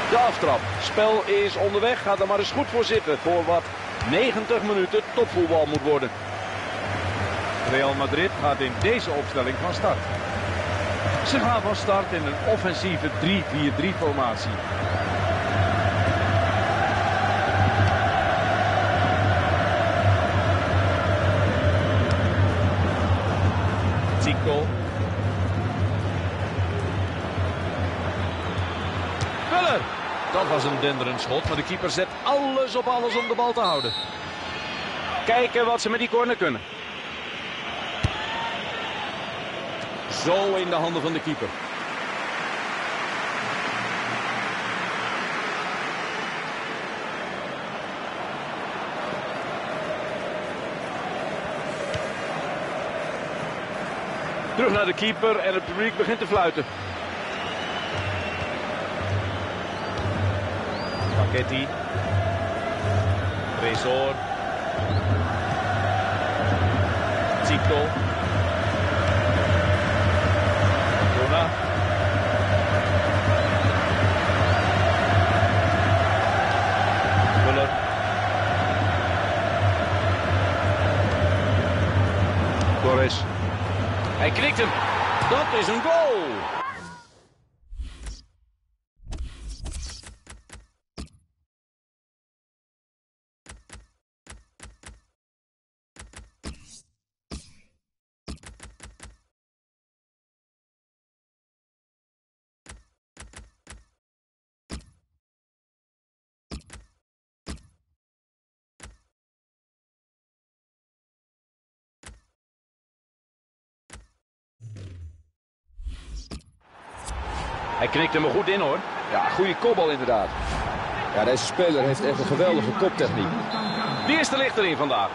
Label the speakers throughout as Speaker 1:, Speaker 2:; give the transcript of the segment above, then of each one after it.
Speaker 1: De aftrap. Spel is onderweg. Ga er maar eens goed voor zitten. Voor wat 90 minuten topvoetbal moet worden.
Speaker 2: Real Madrid gaat in deze opstelling van start. Ze gaan van start in een offensieve 3-4-3 formatie. Zico.
Speaker 1: Müller. Dat was een denderend schot, maar de keeper zet alles op alles om de bal te houden. Kijken wat ze met die corner kunnen. Zo in de handen van de keeper. Terug naar de keeper en het publiek begint te fluiten.
Speaker 2: Paquetty. Tresor. Zico. Cantona. Müller.
Speaker 1: Torres. Hij knikt hem. Dat is een goal. Hij knikt hem er goed in, hoor.
Speaker 3: Ja, goede kopbal inderdaad. Ja, deze speler heeft echt een geweldige koptechniek.
Speaker 1: Die is de lichter in vandaag.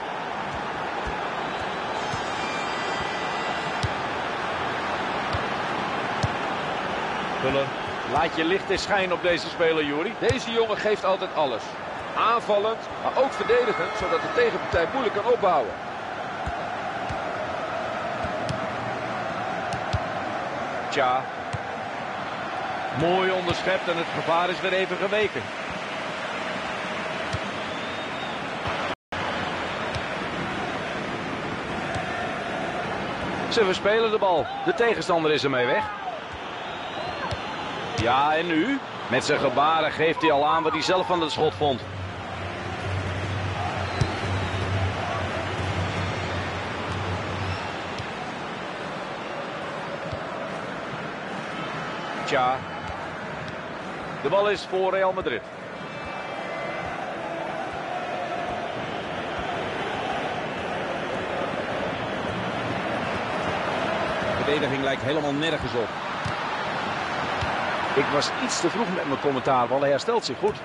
Speaker 2: Müller.
Speaker 1: Laat je licht eens schijnen op deze speler, Juri.
Speaker 3: Deze jongen geeft altijd alles. Aanvallend, maar ook verdedigend, zodat de tegenpartij moeilijk kan opbouwen.
Speaker 1: Tja. Mooi onderschept en het gevaar is weer even geweken. Ze verspelen de bal. De tegenstander is ermee weg. Ja, en nu? Met zijn gebaren geeft hij al aan wat hij zelf van het schot vond. Tja. De bal is voor Real Madrid. De verdediging lijkt helemaal nergens op. Ik was iets te vroeg met mijn commentaar, want hij herstelt zich goed.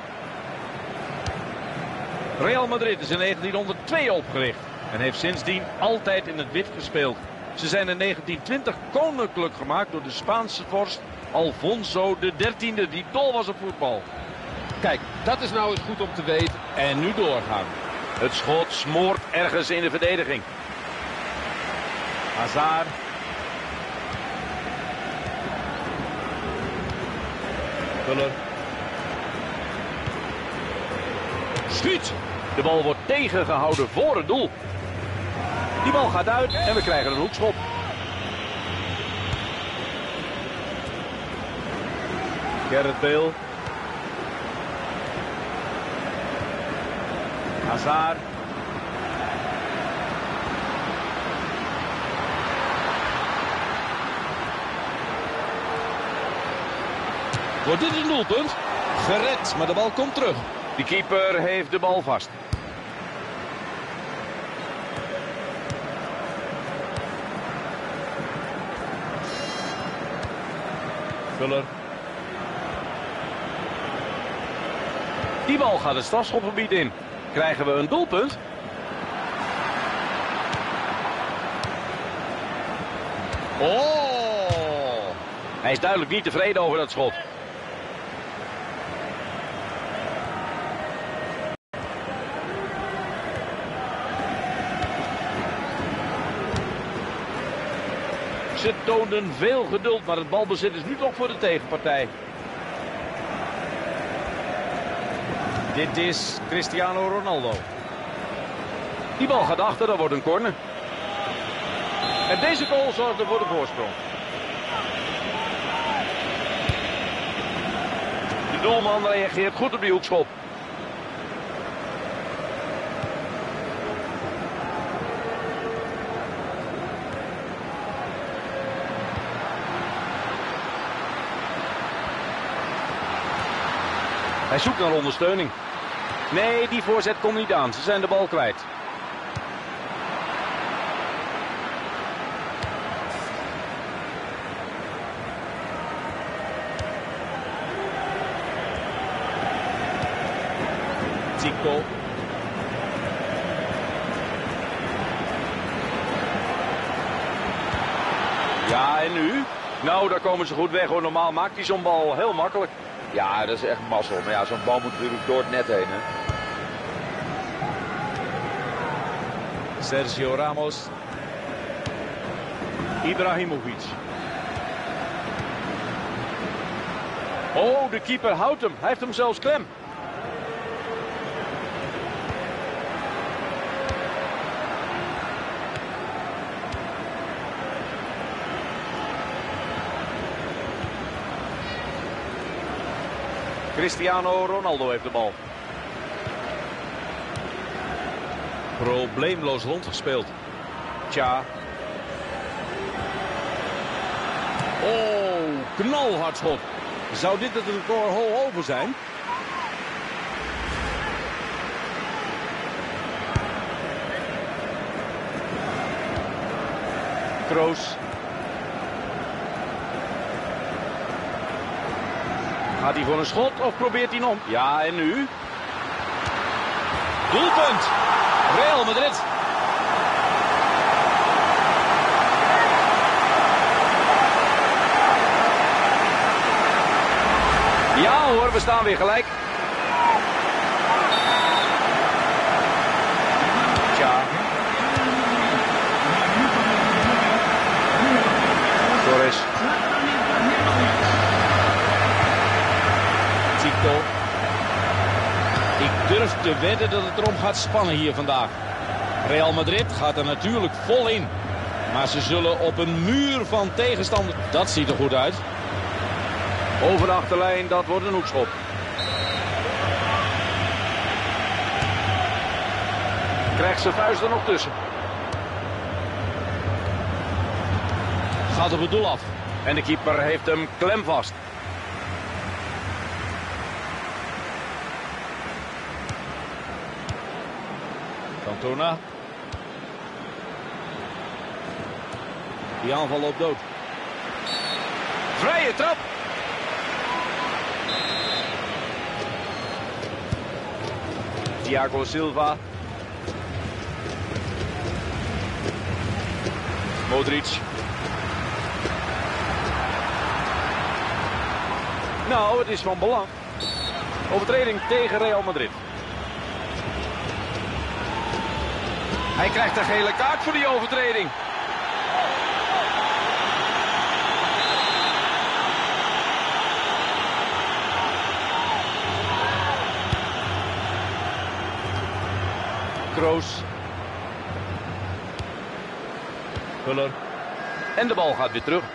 Speaker 1: Real Madrid is in 1902 opgericht en heeft sindsdien altijd in het wit gespeeld. Ze zijn in 1920 koninklijk gemaakt door de Spaanse vorst Alfonso XIII, die dol was op voetbal.
Speaker 3: Kijk, dat is nou eens goed om te weten.
Speaker 1: En nu doorgaan. Het schot smoort ergens in de verdediging. Hazard.
Speaker 2: Müller.
Speaker 1: Schiet! De bal wordt tegengehouden voor het doel. Die bal gaat uit en we krijgen een hoekschop.
Speaker 2: Gareth Bale.
Speaker 1: Hazard. Wordt dit een doelpunt? Gered, maar de bal komt terug. De keeper heeft de bal vast.
Speaker 2: Müller.
Speaker 1: Die bal gaat het strafschopgebied in. Krijgen we een doelpunt? Oh! Hij is duidelijk niet tevreden over dat schot. Ze toonden veel geduld, maar het balbezit is nu toch voor de tegenpartij.
Speaker 2: Dit is Cristiano Ronaldo.
Speaker 1: Die bal gaat achter, dat wordt een corner. En deze goal zorgde voor de voorsprong. De doelman reageert goed op die hoekschop. Hij zoekt naar ondersteuning. Nee, die voorzet komt niet aan. Ze zijn de bal kwijt.
Speaker 2: Zico.
Speaker 1: Ja, en nu? Nou, daar komen ze goed weg hoor. Normaal maakt hij zo'n bal heel makkelijk.
Speaker 3: Ja, dat is echt mazzel. Maar ja, zo'n bal moet natuurlijk door het net heen. Hè?
Speaker 2: Sergio Ramos.
Speaker 1: Ibrahimovic. Oh, de keeper houdt hem. Hij heeft hem zelfs klem. Cristiano Ronaldo heeft de bal.
Speaker 2: Probleemloos rondgespeeld.
Speaker 1: Tja.
Speaker 2: Oh, knalhard schot. Zou dit het record hol over zijn?
Speaker 1: Kroos. Gaat hij voor een schot of probeert hij nog? Ja, en nu?
Speaker 2: Doelpunt. Real Madrid.
Speaker 1: Ja hoor, we staan weer gelijk. Tja. Torres.
Speaker 2: Zico. Ik durf te wedden dat het erom gaat spannen hier vandaag. Real Madrid gaat er natuurlijk vol in. Maar ze zullen op een muur van tegenstander. Dat ziet er goed uit.
Speaker 1: Over de achterlijn, dat wordt een hoekschop. Krijgt zijn vuist er nog tussen.
Speaker 2: Gaat op het doel af.
Speaker 1: En de keeper heeft hem klemvast.
Speaker 2: Cantona. Die aanval loopt dood.
Speaker 1: Vrije trap. Thiago Silva. Modric. Nou, het is van belang. Overtreding tegen Real Madrid. Hij krijgt een gele kaart voor die overtreding. Kroos. Huller. En de bal gaat weer terug.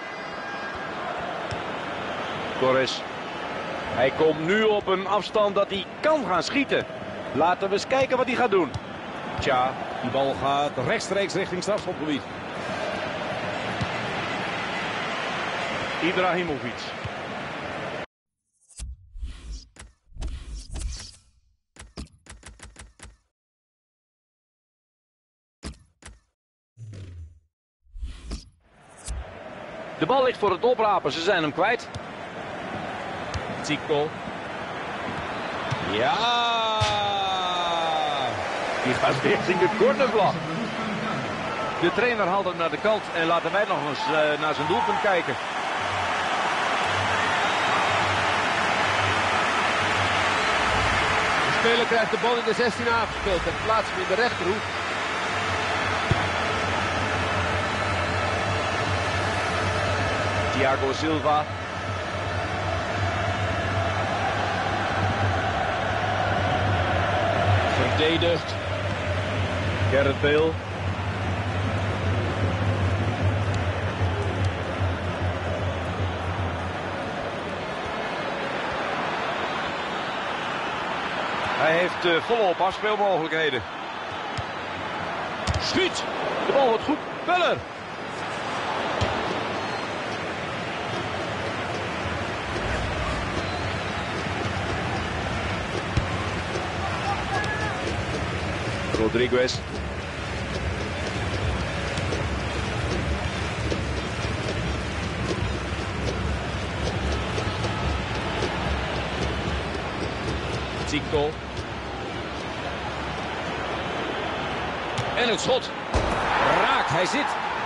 Speaker 1: Torres. Hij komt nu op een afstand dat hij kan gaan schieten. Laten we eens kijken wat hij gaat doen.
Speaker 2: Tja, die bal gaat rechtstreeks richting strafschopgebied.
Speaker 1: Ibrahimovic. De bal ligt voor het oprapen, ze zijn hem kwijt.
Speaker 2: Zico. Ja!
Speaker 1: Die gaat richting de cornervlag. De trainer haalt hem naar de kant en laten wij nog eens naar zijn doelpunt kijken.
Speaker 3: De speler krijgt de bal in de 16 aangespeeld en plaatst hem in de rechterhoek.
Speaker 1: Thiago Silva.
Speaker 2: verdedigt.
Speaker 1: Gareth Bale. Hij heeft volop afspeelmogelijkheden.
Speaker 2: Schiet!
Speaker 1: De bal wordt goed. Muller. Rodriguez.
Speaker 2: Zico. En het schot. Raak, hij zit.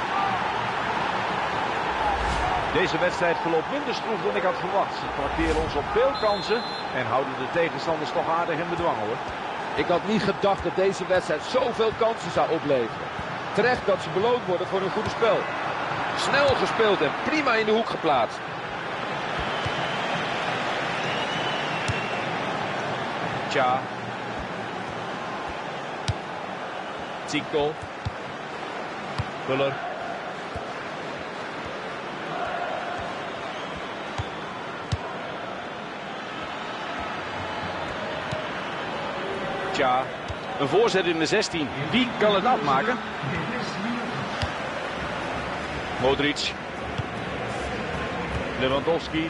Speaker 1: Deze wedstrijd verloopt minder stroef dan ik had verwacht. Ze trakteren ons op veel kansen en houden de tegenstanders toch aardig in bedwang, hoor.
Speaker 3: Ik had niet gedacht dat deze wedstrijd zoveel kansen zou opleveren. Terecht dat ze beloond worden voor een goede spel. Snel gespeeld en prima in de hoek geplaatst.
Speaker 1: Tja.
Speaker 2: Zico.
Speaker 1: Muller. Tja. Een voorzet in de 16. Wie kan het afmaken? Modric. Lewandowski.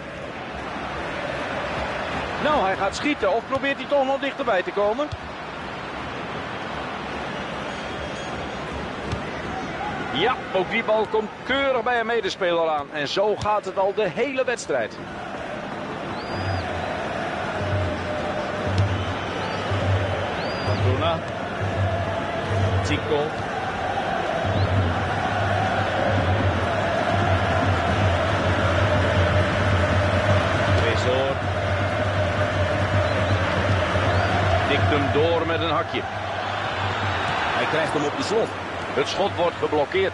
Speaker 1: Nou, hij gaat schieten. Of probeert hij toch nog dichterbij te komen? Ja, ook die bal komt keurig bij een medespeler aan. En zo gaat het al de hele wedstrijd.
Speaker 2: Cantona. Zico. Tresor.
Speaker 1: Tikt hem door met een hakje.
Speaker 2: Hij krijgt hem op de slot.
Speaker 1: Het schot wordt geblokkeerd.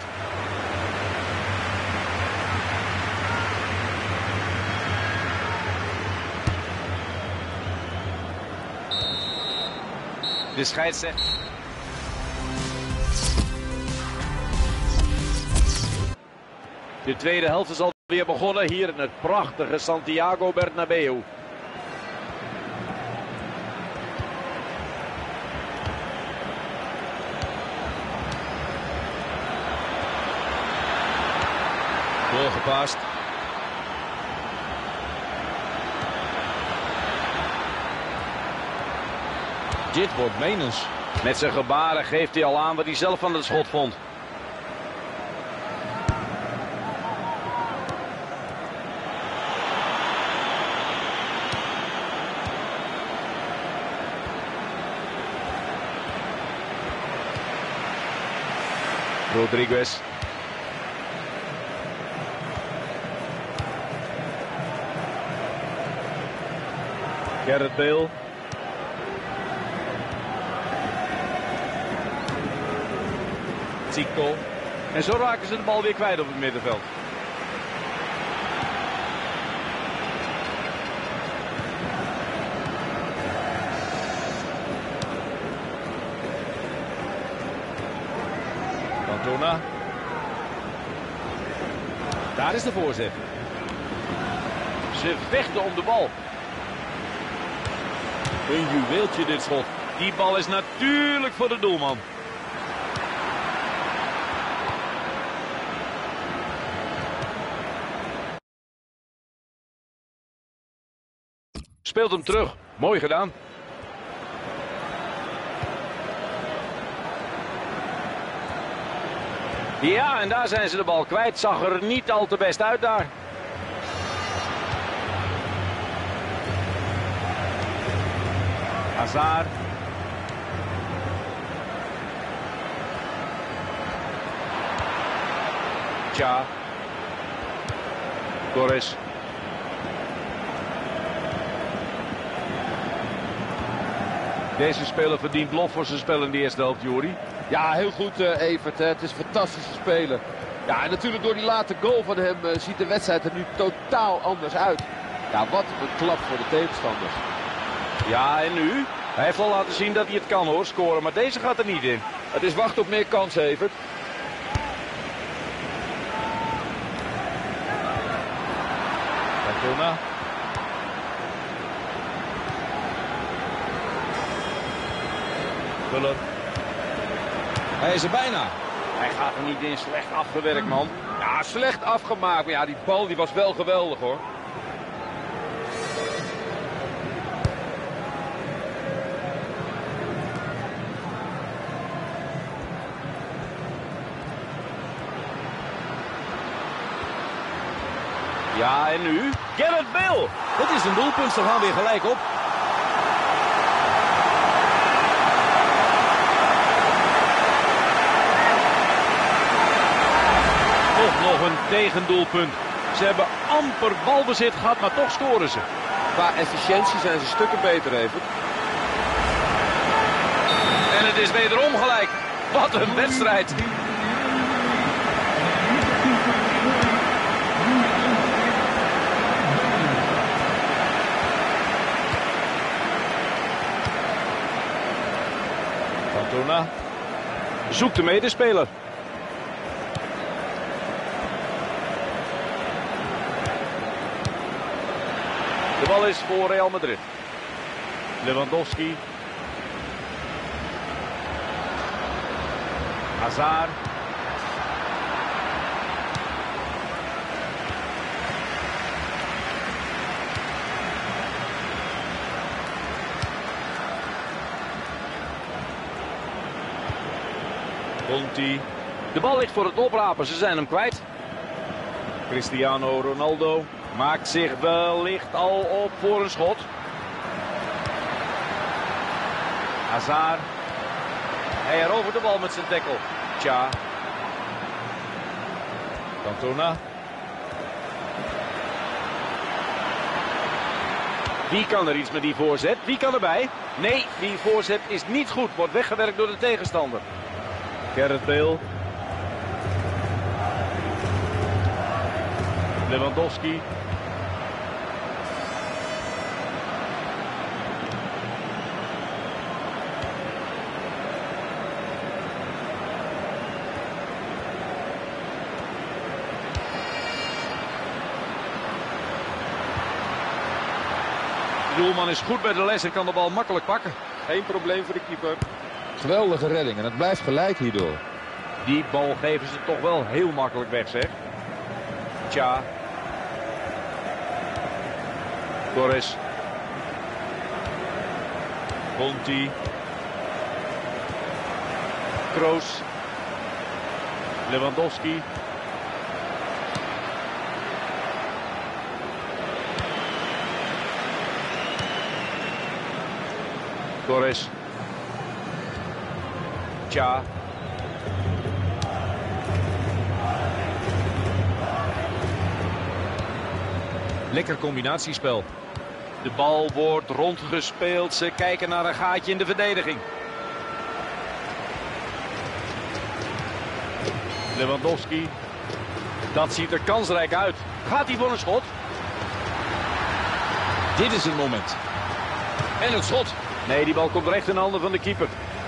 Speaker 1: De scheidsrechter. De tweede helft is alweer begonnen hier in het prachtige Santiago Bernabéu.
Speaker 2: Doorgepast. Dit wordt menens.
Speaker 1: Met zijn gebaren geeft hij al aan wat hij zelf van het schot vond. Rodriguez. Gareth Bale.
Speaker 2: Zico.
Speaker 1: En zo raken ze de bal weer kwijt op het middenveld.
Speaker 2: Cantona. Daar is de voorzet.
Speaker 1: Ze vechten om de bal.
Speaker 2: Een juweeltje dit schot.
Speaker 1: Die bal is natuurlijk voor de doelman. Speelt hem terug. Mooi gedaan. Ja, en daar zijn ze de bal kwijt. Zag er niet al te best uit daar. Hazard. Tja. Torres. Deze speler verdient lof voor zijn spel in de eerste helft, Jori.
Speaker 3: Ja, heel goed Evert. Het is een fantastische speler. Ja, en natuurlijk door die late goal van hem ziet de wedstrijd er nu totaal anders uit. Ja, wat een klap voor de tegenstanders.
Speaker 1: Ja, en nu? Hij heeft al laten zien dat hij het kan hoor, scoren, maar deze gaat er niet in.
Speaker 3: Het is wachten op meer kans, Evert.
Speaker 2: Cantona. Vuller. Hij is er bijna.
Speaker 1: Hij gaat er niet in, slecht afgewerkt man.
Speaker 3: Ja, slecht afgemaakt. Maar ja, die bal die was wel geweldig hoor.
Speaker 1: Ja, en nu? Gareth Bale!
Speaker 2: Het is een doelpunt, ze gaan weer gelijk op.
Speaker 1: Toch nog een tegendoelpunt. Ze hebben amper balbezit gehad, maar toch scoren ze.
Speaker 3: Qua efficiëntie zijn ze stukken beter, Evert.
Speaker 1: En het is wederom gelijk. Wat een wedstrijd.
Speaker 2: Cantona.
Speaker 1: Zoekt de medespeler. De bal is voor Real Madrid. Lewandowski. Hazard.
Speaker 2: Conti.
Speaker 1: De bal ligt voor het oprapen, ze zijn hem kwijt.
Speaker 2: Cristiano Ronaldo.
Speaker 1: Maakt zich wellicht al op voor een schot. Hazard. Hij herovert de bal met zijn tackle. Tja.
Speaker 2: Cantona.
Speaker 1: Wie kan er iets met die voorzet? Wie kan erbij? Nee, die voorzet is niet goed. Wordt weggewerkt door de tegenstander.
Speaker 2: Gareth Bale. Lewandowski.
Speaker 1: De doelman is goed bij de les en kan de bal makkelijk pakken.
Speaker 3: Geen probleem voor de keeper. Geweldige redding en het blijft gelijk hierdoor.
Speaker 1: Die bal geven ze toch wel heel makkelijk weg, zeg. Tja. Torres.
Speaker 2: Conti.
Speaker 1: Kroos.
Speaker 2: Lewandowski.
Speaker 1: Torres. Tja.
Speaker 2: Lekker combinatiespel.
Speaker 1: De bal wordt rondgespeeld. Ze kijken naar een gaatje in de verdediging.
Speaker 2: Lewandowski.
Speaker 1: Dat ziet er kansrijk uit. Gaat hij voor een schot?
Speaker 2: Dit is het moment. En het schot.
Speaker 1: Nee, die bal komt recht in de handen van de keeper.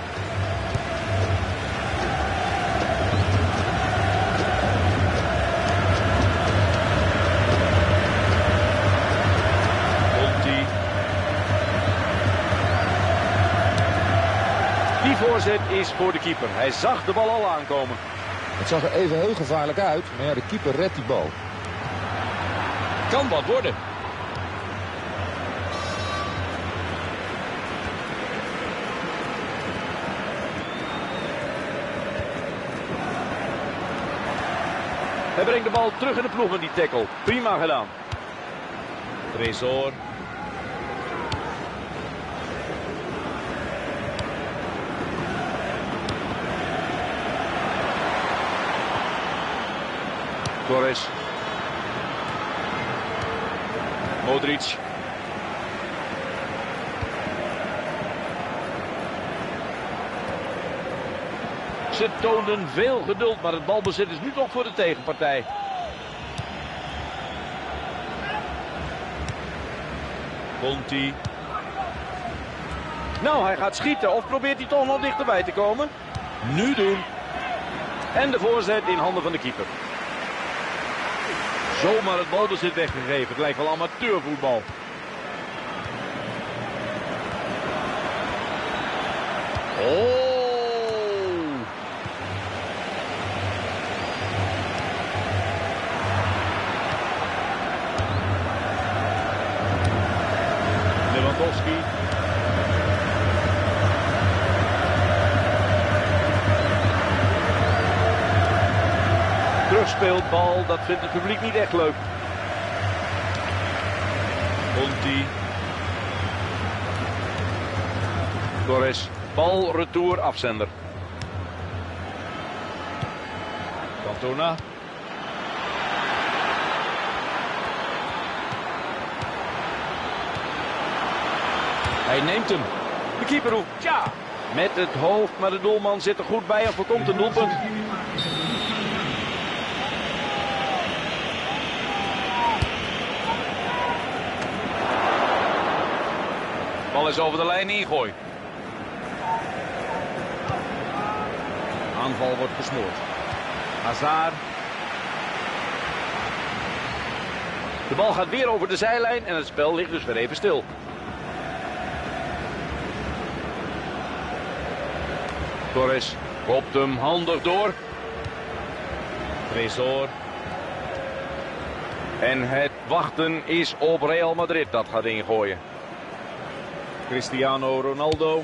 Speaker 2: Conti.
Speaker 1: Die voorzet is voor de keeper. Hij zag de bal al aankomen.
Speaker 3: Het zag er even heel gevaarlijk uit, maar ja, de keeper redt die bal.
Speaker 2: Kan wat worden.
Speaker 1: Hij brengt de bal terug in de ploeg met die tackle. Prima gedaan.
Speaker 2: Tresor.
Speaker 1: Torres. Modric. Ze toonden veel geduld, maar het balbezit is nu toch voor de tegenpartij.
Speaker 2: Conti.
Speaker 1: Nou, hij gaat schieten of probeert hij toch nog dichterbij te komen?
Speaker 2: Nu doen.
Speaker 1: En de voorzet in handen van de keeper. Zomaar het balbezit weggegeven. Het lijkt wel amateurvoetbal. Oh! Lewandowski. Terugspeelbal, dat vindt het publiek niet echt leuk. Conti. Torres. Bal, retour, afzender.
Speaker 2: Cantona. Hij neemt hem.
Speaker 1: De keeper roept ja. Met het hoofd, maar de doelman zit er goed bij en voorkomt een doelpunt. Bal is over de lijn ingooi.
Speaker 2: Aanval wordt gesmoord.
Speaker 1: Hazard. De bal gaat weer over de zijlijn en het spel ligt dus weer even stil. Torres kopt hem handig door.
Speaker 2: Tresor.
Speaker 1: En het wachten is op Real Madrid. Dat gaat ingooien.
Speaker 2: Cristiano Ronaldo.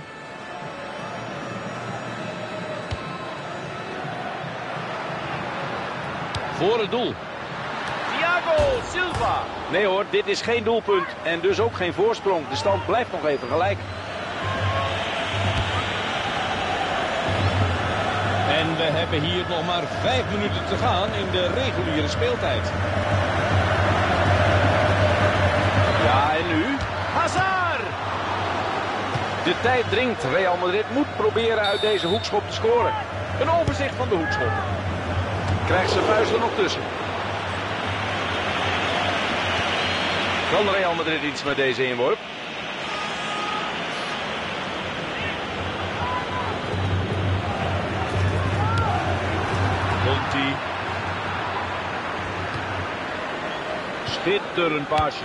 Speaker 2: Voor het doel.
Speaker 1: Thiago Silva. Nee hoor, dit is geen doelpunt. En dus ook geen voorsprong. De stand blijft nog even gelijk.
Speaker 2: En we hebben hier nog maar 5 minuten te gaan in de reguliere speeltijd.
Speaker 1: Ja, en nu? Hazard! De tijd dringt. Real Madrid moet proberen uit deze hoekschop te scoren. Een overzicht van de hoekschop. Krijgt zijn vuist er nog tussen. Kan Real Madrid iets met deze inworp?
Speaker 2: Conti.
Speaker 1: Schitterend paasje.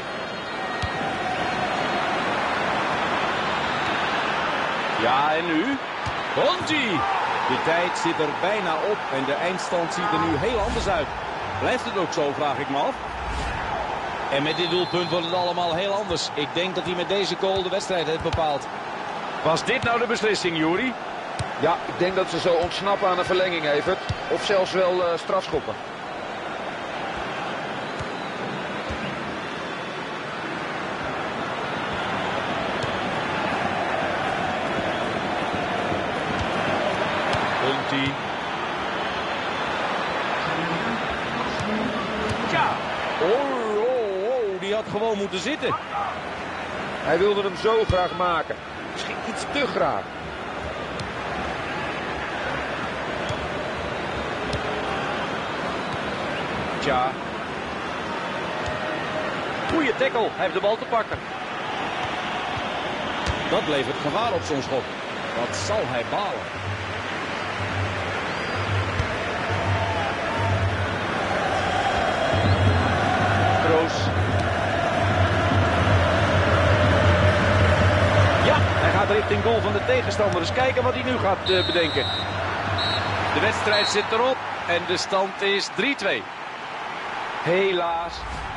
Speaker 1: Ja, en nu?
Speaker 2: Conti. De tijd zit er bijna op en de eindstand ziet er nu heel anders uit. Blijft het ook zo, vraag ik me af. En met dit doelpunt wordt het allemaal heel anders. Ik denk dat hij met deze goal de wedstrijd heeft bepaald.
Speaker 1: Was dit nou de beslissing, Juri?
Speaker 3: Ja, ik denk dat ze zo ontsnappen aan een verlenging, Evert. Of zelfs wel strafschoppen.
Speaker 2: Conti.
Speaker 1: Ja.
Speaker 2: Oh, die had gewoon moeten zitten.
Speaker 3: Hij wilde hem zo graag maken. Misschien iets te graag.
Speaker 1: Tja. Goeie tackle. Hij heeft de bal te pakken.
Speaker 2: Dat levert gevaar op zo'n schot. Wat zal hij balen?
Speaker 1: Kroos. Ja, hij gaat richting goal van de tegenstander. Dus kijken wat hij nu gaat bedenken. De wedstrijd zit erop en de stand is 3-2. Helaas.